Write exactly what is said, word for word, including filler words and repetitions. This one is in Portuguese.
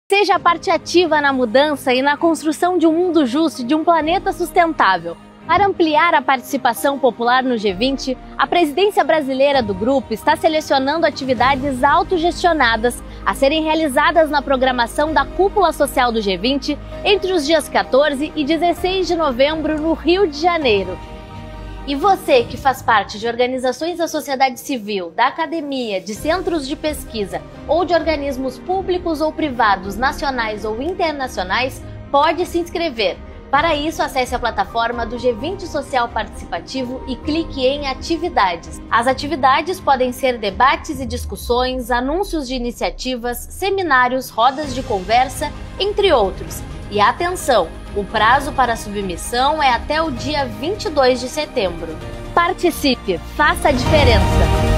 Seja parte ativa na mudança e na construção de um mundo justo e de um planeta sustentável. Para ampliar a participação popular no G vinte, a presidência brasileira do grupo está selecionando atividades autogestionadas a serem realizadas na programação da Cúpula Social do G vinte entre os dias quatorze e dezesseis de novembro no Rio de Janeiro. E você que faz parte de organizações da sociedade civil, da academia, de centros de pesquisa ou de organismos públicos ou privados nacionais ou internacionais, pode se inscrever. Para isso, acesse a plataforma do G vinte Social Participativo e clique em Atividades. As atividades podem ser debates e discussões, anúncios de iniciativas, seminários, rodas de conversa, entre outros. E atenção! O prazo para submissão é até o dia vinte e dois de setembro. Participe, faça a diferença!